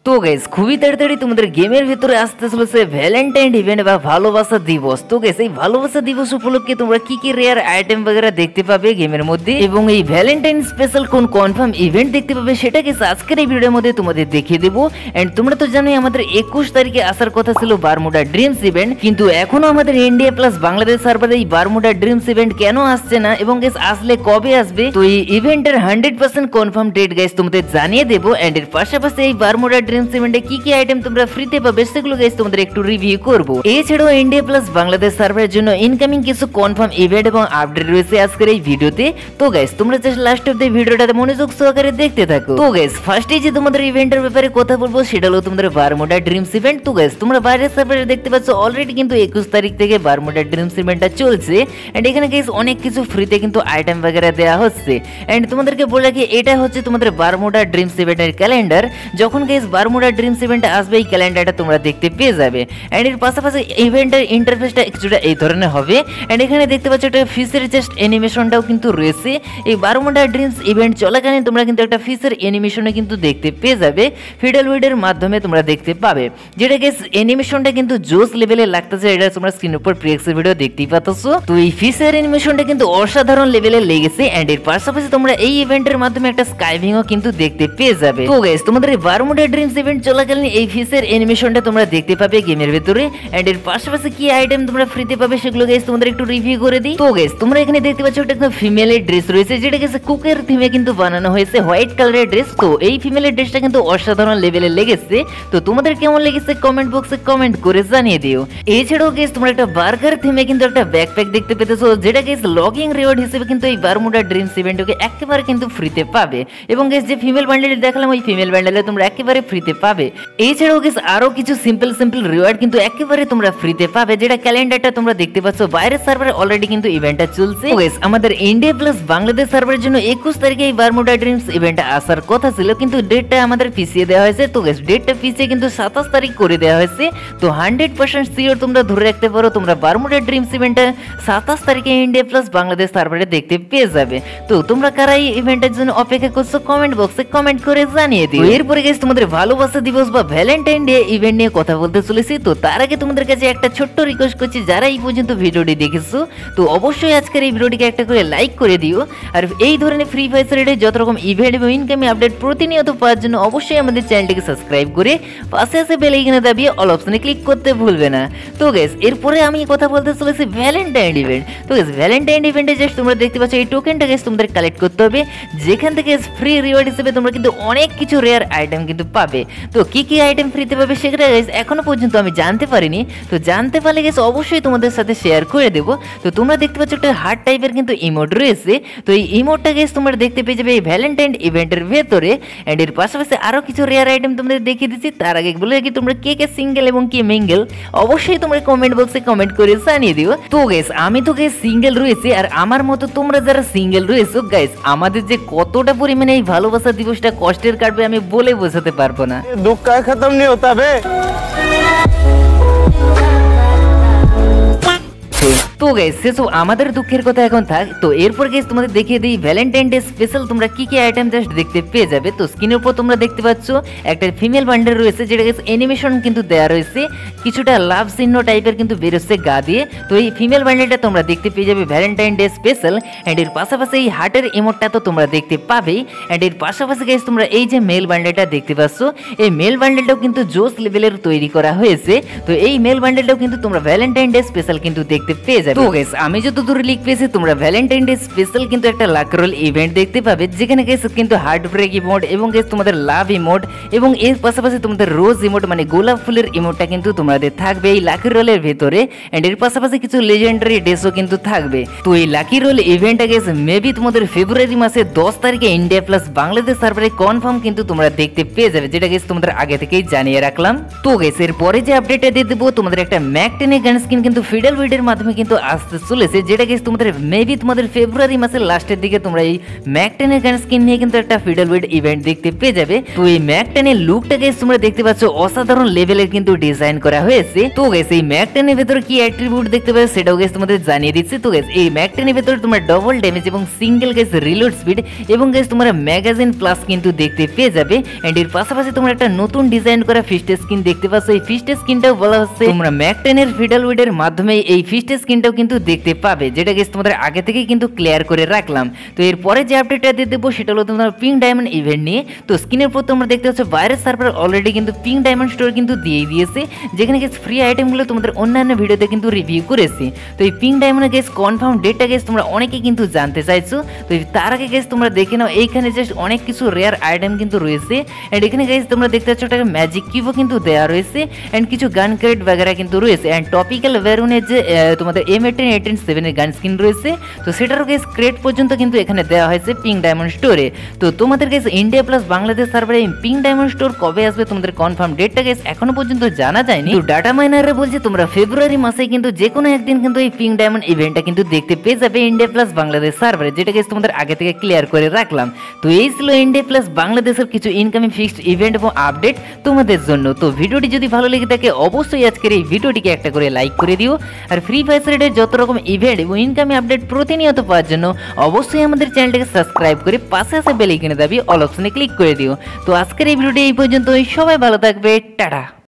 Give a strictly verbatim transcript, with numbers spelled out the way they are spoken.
তো গাইস খুবই তাড়াতাড়ি তোমাদের গেমের ভিতরে আসতে চলেছে ভ্যালেন্টাইন ইভেন্ট বা ভালোবাসা দিবস। তো গাইস এই ভালোবাসা দিবস উপলক্ষে তোমরা কি কি রেয়ার আইটেম वगैरह দেখতে পাবে গেমের মধ্যে এবং এই ভ্যালেন্টাইন স্পেশাল কোন কনফার্ম ইভেন্ট দেখতে পাবে সেটা গাইস আজকের এই ভিডিওর মধ্যে তোমাদের দেখিয়ে দেব। এন্ড তোমরা তো জানোই আমাদের একুশ তারিখে আসার কথা ছিল বারমুডা ড্রিমস ইভেন্ট, কিন্তু এখনো আমাদের ইন্ডিয়া প্লাস বাংলাদেশ সার্ভারে এই বারমুডা ড্রিমস ইভেন্ট কেন আসছে না এবং গাইস আসলে কবে আসবে, তো এই ইভেন্টের hundred percent confirm date guys তোমাদের জানিয়ে দেব। এন্ড এর পাশাপাশি এই বারমুডা ড্রিমস ইভেন্টে কি কি আইটেম তোমরা ফ্রিতে পাবে সেগুলো গাইস তোমাদের একটু রিভিউ করব। এছাড়াও ইন্ডিয়া প্লাস বাংলাদেশ সার্ভারের জন্য ইনকামিং কিছু কনফার্ম ইভেন্ট এবং আপডেট রয়েছে আজকের এই ভিডিওতে। তো গাইস তোমরা জাস্ট লাস্ট অফ দ্য ভিডিওটাতে মনোযোগ সহকারে দেখতে থাকো। তো গাইস ফার্স্টে যে তোমাদের ইভেন্টের ব্যাপারে কথা বলবো সেটা হলো তোমাদের বারমুডা ড্রিমস ইভেন্ট। তো গাইস তোমরা বাইরের সার্ভারে দেখতে পাচ্ছ অলরেডি কিন্তু একুশ তারিখ থেকে বারমুডা ড্রিমস ইভেন্টটা চলছে। এন্ড এখানে গাইস অনেক কিছু ফ্রিতে কিন্তু আইটেম वगैरह দেয়া হচ্ছে। এন্ড তোমাদেরকে বলে রাখি এটা হচ্ছে তোমাদের বারমুডা ড্রিমস ইভেন্টের ক্যালেন্ডার। যখন গাইস বারমুডা ড্রিমস ইভেন্ট আসবে এই ক্যালেন্ডারটা তোমরা দেখতে পেয়ে যাবে। এন্ড এর পাশাপাশি ইভেন্টের ইন্টারফেসটা কিছুটা এই ধরনের হবে। এন্ড এখানে দেখতে পাচ্ছ একটা ফিশের জাস্ট অ্যানিমেশনটাও কিন্তু রয়েছে। এই বারমুডা ড্রিমস ইভেন্ট চলাকালীন তোমরা কিন্তু একটা ফিশের অ্যানিমেশনে কিন্তু দেখতে পেয়ে যাবে ফিডেলউডের মাধ্যমে তোমরা দেখতে পাবে, যেটা গাইস অ্যানিমেশনটা কিন্তু জোস লেভেলে লাগতেছে। এটা তোমরা স্ক্রিনের উপর প্রিএক্সের ভিডিও দেখতেই পাচ্ছ। তো এই ফিশের অ্যানিমেশনটা কিন্তু অসাধারণ লেভেলে লেগেছে। এন্ড এর পাশাপাশি তোমরা এই ইভেন্টের মাধ্যমে একটা স্কাইভিংও কিন্তু দেখতে পেয়ে যাবে। তো গাইস তোমাদের এই বারমুডা ড্রিমস ইভেন্ট চলাকালীন এই ফিশের অ্যানিমেশনটা তোমরা দেখতে পাবে গেমের ভিতরে। এন্ড এর পাশাপাশি কি আইটেম তোমরা ফ্রিতে পাবে সেগুলো গাইস তোমাদের একটু রিভিউ করে দিই। তো গাইস তোমরা এখানে দেখতে পাচ্ছ একটা একদম ফিমেলের ড্রেস রয়েছে, যেটা গাইস কুকের থিমে কিন্তু বানানো হয়েছে হোয়াইট কালারের ড্রেস। তো এই ফিমেলের ড্রেসটা কিন্তু অসাধারণ লেভেলে লেগেছে। তো তোমাদের কেমন লেগেছে কমেন্ট বক্সে কমেন্ট করে জানিয়ে দিও। এছাড়াও গাইস তোমরা একটা বার্গার থিমে কিন্তু একটা ব্যাকপ্যাক দেখতে পেতেছো, যেটা গাইস লগইন রিওয়ার্ড হিসেবে কিন্তু এই বারমুডা ড্রিমস ইভেন্টকে একেবারে কিন্তু ফ্রিতে পাবে। এবং গাইস যে ফিমেল বান্ডেল দেখালাম ওই ফিমেল বান্ডেলে তোমরা একেবারে ফ্রিতে পাবে। এছাড়াও গাইস আরো কিছু সিম্পল সিম্পল রিওয়ার্ড কিন্তু একেবারে তোমরা ফ্রিতে পাবে, যেটা ক্যালেন্ডারটা তোমরা দেখতে পাচ্ছ বাইরের সার্ভারে অলরেডি কিন্তু ইভেন্টটা চলছে। গাইস আমাদের ইন্ডিয়া প্লাস বাংলাদেশ সার্ভারের জন্য একুশ তারিখে এই বারমুডা ড্রিমস ইভেন্টটা আসার কথা ছিল, কিন্তু ডেটটা আমাদের পিছিয়ে দেওয়া হয়েছে। তো গাইস ডেটটা পিছিয়ে কিন্তু সাতাশ তারিখ করে দেওয়া হয়েছে। তো হান্ড্রেড পার্সেন্ট সিওর তোমরা ধরে রাখতে পারো তোমরা বারমুডা ড্রিমস ইভেন্টটা সাতাশ তারিখে ইন্ডিয়া প্লাস বাংলাদেশ সার্ভারে দেখতে পেয়ে যাবে। তো তোমরা কারা এই ইভেন্টের জন্য অপেক্ষা করছো কমেন্ট বক্সে কমেন্ট করে জানিয়ে দিও। এরপরে গাইস তোমাদের ভালোবাসা দিবস বা ভ্যালেন্টাইন ডে ইভেন্ট নিয়ে কথা বলতে চলেছি। তো তার আগে তোমাদের কাছে একটা ছোট্ট রিকোয়েস্ট করছি, যারা এই পর্যন্ত ভিডিওটি দেখেছো তো অবশ্যই আজকের এই ভিডিওটিকে একটা করে লাইক করে দিও। আর এই ধরনের ফ্রি ফায়ার রিলেটেড যত রকম ইভেন্ট এবং ইনকামিং আপডেট প্রতিনিয়ত পাওয়ার জন্য অবশ্যই আমাদের চ্যানেলটিকে সাবস্ক্রাইব করে পাশে আসে বেল আইকনে দাবিয়ে অল অপশনে ক্লিক করতে ভুলবে না। তো গাইস এরপরে আমি কথা বলতে চলেছি ভ্যালেন্টাইন ইভেন্ট। তো গাইস ভ্যালেন্টাইন ইভেন্টে জাস্ট তোমরা দেখতে পাচ্ছ এই টোকেনটা গাইস তোমাদের কালেক্ট করতে হবে, যেখান থেকে ফ্রি রিওয়ার্ড হিসেবে তোমরা কিন্তু অনেক কিছু রেয়ার আইটেম কিন্তু পাবে। তো কি কি আইটেম ফ্রিতে পাবে সেটা গাইস এখনো পর্যন্ত আমি জানতে পারিনি। তো জানতে পারলে গাইস অবশ্যই তোমাদের সাথে শেয়ার করে দেব। তো তোমরা দেখতে পাচ্ছ একটা হার্ট টাইপের কিন্তু ইমোট রয়েছে। তো এই ইমোটটা গাইস তোমরা দেখতে পেয়ে যাবে এই ভ্যালেন্টাইন ইভেন্টের ভেতরে। এন্ড এর পাশাপাশি আরো কিছু রেয়ার আইটেম তোমাদের দেখিয়ে দিচ্ছি। তার আগে বলে রাখি তোমরা কে কে সিঙ্গেল এবং কে মিঙ্গেল অবশ্যই তোমরা কমেন্ট বক্সে কমেন্ট করে জানিয়ে দিও। তো গাইস আমি তো গাইস সিঙ্গেল রয়েছি, আর আমার মতো তোমরা যারা সিঙ্গেল রয়েছো গাইস আমাদের যে কতটা পরিমাণে এই ভালোবাসা দিবসটা কষ্টের কাটবে আমি বলে বোঝাতে পারবো না। দুঃখ খতম नहीं होता बे। তো গাইস সেসব আমাদের দুঃখের কথা এখন থাক। তো এরপর গাইস তোমাদের দেখিয়ে দিই ভ্যালেন্টাইন ডে স্পেশাল তোমরা কি কি আইটেম জাস্ট দেখতে পেয়ে যাবে। তো স্ক্রিনের উপর তোমরা দেখতে পাচ্ছ একটা ফিমেল বান্ডেল রয়েছে, যেটা গাইস অ্যানিমেশন কিন্তু দেয়া রয়েছে, কিছুটা লাভ চিহ্ন টাইপের কিন্তু বেরোচ্ছে গা দিয়ে। তো এই ফিমেল বান্ডেলটা তোমরা দেখতে পেয়ে যাবে ভ্যালেন্টাইন ডে স্পেশাল। এন্ড এর পাশাপাশি এই হার্টের ইমোটটা তো তোমরা দেখতে পাবেই। এন্ড এর পাশাপাশি গাইস তোমরা এই যে মেল বান্ডেলটা দেখতে পাচ্ছ এই মেল বান্ডেলটাও কিন্তু জোস লেভেলের তৈরি করা হয়েছে। তো এই মেল বান্ডেলটাও কিন্তু তোমরা ভ্যালেন্টাইন ডে স্পেশাল কিন্তু দেখতে পেয়ে যাবে। তো গাইস আমি যতদূর লিখ পেয়েছি তোমরা ভ্যালেন্টাইন ডে স্পেশাল কিন্তু একটা লাক রোল ইভেন্ট দেখতে পাবে, যেখানে গাইস কিন্তু হার্ট ব্রেক ইমোট এবং গাইস তোমাদের লাভ ইমোট এবং এর পাশাপাশি তোমাদের রোজ ইমোট মানে গোলাপ ফুলের ইমোটটা কিন্তু তোমাদের থাকবে এই লাকি রোলের ভেতরে। এন্ড এর পাশাপাশি কিছু লেজেন্ডারি ড্রেসও কিন্তু থাকবে। তো এই লাকি রোল ইভেন্টটা গাইস মেবি তোমাদের ফেব্রুয়ারি মাসে দশ তারিখে ইন্ডিয়া প্লাস বাংলাদেশ সার্ভারে কনফার্ম কিন্তু তোমরা দেখতে পেয়ে যাবে, যেটা গাইস তোমাদের আগে থেকেই জানিয়ে রাখলাম। তো গাইস এর পরে যে আপডেটটা দিয়ে দেবো তোমাদের একটা ম্যাক টেন গান স্কিন কিন্তু ফিডেলউডের মাধ্যমে কিন্তু আসতে চলেছে, যেটা গাইস তোমাদের মেবি তোমাদের ফেব্রুয়ারি মাসের লাস্টের দিকে তোমরা এই ম্যাক টেনের গান স্কিন নিয়ে কিন্তু একটা ফিডলউইড ইভেন্ট দেখতে পেয়ে যাবে। তো এই ম্যাক টেনের লুকটা গাইস তোমরা দেখতে পাচ্ছ অসাধারণ লেভেলের কিন্তু ডিজাইন করা হয়েছে। তো গাইস এই ম্যাক টেনের ভেতরে কি অ্যাট্রিবিউট দেখতে পাবে সেটাও গাইস তোমাদের জানিয়ে দিচ্ছি। তো গাইস এই ম্যাক টেনের ভেতরে তোমরা ডবল ড্যামেজ এবং সিঙ্গেল গাইস রিলোড স্পিড এবং গাইস তোমরা ম্যাগাজিন প্লাস কিন্তু দেখতে পেয়ে যাবে। এন্ড এর পাশাপাশি তোমরা একটা নতুন ডিজাইন করা ফিস্ট স্কিন দেখতে পাচ্ছ। এই ফিস্ট স্কিনটাও বলা হচ্ছে তোমরা ম্যাক টেনের ফিডলউইড এর মাধ্যমে এই ফিস্ট স্কিনটাও কিন্তু দেখতে পাবে, যেটা গাইস তোমাদের আগে থেকেই কিন্তু ক্লিয়ার করে রাখলাম। তো এরপরে যে আপডেটটা দিয়ে দেবো সেটা হলো তোমরা পিঙ্ক ডায়মন্ড ইভেন্ট নিয়ে। তো স্ক্রিনের উপর তোমরা দেখতে পাচ্ছ ভাইরাস সার্ভার অলরেডি কিন্তু পিঙ্ক ডায়মন্ড স্টোর কিন্তু দিয়ে দিয়েছে, যেখানে গাইস ফ্রি আইটেমগুলো তোমাদের অন্যান্য ভিডিওতে কিন্তু রিভিউ করেছি। তো এই পিঙ্ক ডায়মন্ডের গাইস কনফার্ম ডেটটা গাইস তোমরা অনেকেই কিন্তু জানতে চাইছো। তো তার আগে গাইস তোমরা দেখে নাও এইখানে জাস্ট অনেক কিছু রেয়ার আইটেম কিন্তু রয়েছে। এন্ড এখানে গাইস তোমরা দেখতে পাচ্ছ একটা ম্যাজিক কিউবও কিন্তু দেওয়া রয়েছে এন্ড কিছু গান ক্রেট वगैरह কিন্তু রয়েছে। এন্ড টপিক্যাল ভেরুনের যে তোমাদের এম এইটিন এইটিন সেভেন এর গান স্কিন রয়েছে, তো সেটারও গাইস ক্রেট পর্যন্ত কিন্তু এখানে দেওয়া হয়েছে পিঙ্ক ডায়মন্ড স্টোরে। তো তোমাদের গাইস ইন্ডিয়া প্লাস বাংলাদেশ সার্ভারে এই পিঙ্ক ডায়মন্ড স্টোর কবে আসবে তোমাদের কনফার্ম ডেটটা গাইস এখনো পর্যন্ত জানা যায়নি। তো ডাটা মাইনাররা বলছে তোমরা ফেব্রুয়ারি মাসে কিন্তু যে কোনো একদিন কিন্তু এই পিঙ্ক ডায়মন্ড ইভেন্টটা কিন্তু দেখতে পেয়ে যাবে ইন্ডিয়া প্লাস বাংলাদেশ সার্ভারে, যেটা গাইস তোমাদের আগে থেকে ক্লিয়ার করে রাখলাম। তো এই ছিল ইন্ডিয়া প্লাস বাংলাদেশের কিছু ইনকামিং ফিক্সড ইভেন্ট এবং আপডেট তোমাদের জন্য। তো ভিডিওটি যদি ভালো লেগে থাকে অবশ্যই আজকের এই ভিডিওটিকে একটা করে লাইক করে দিও। আর ফ্রি ফায়ার রেডের যত রকম ইভেন্ট এবং ইনকামিং আপডেট প্রতিনিয়ত পাওয়ার জন্য অবশ্যই আমাদের চ্যানেলটাকে সাবস্ক্রাইব করে পাশে আসা বেল আইকনে দাবি অল অপশনে ক্লিক করে দিও। তো আজকের এই ভিডিওটি এই পর্যন্তই, সবাই ভালো থাকবে, টাটা।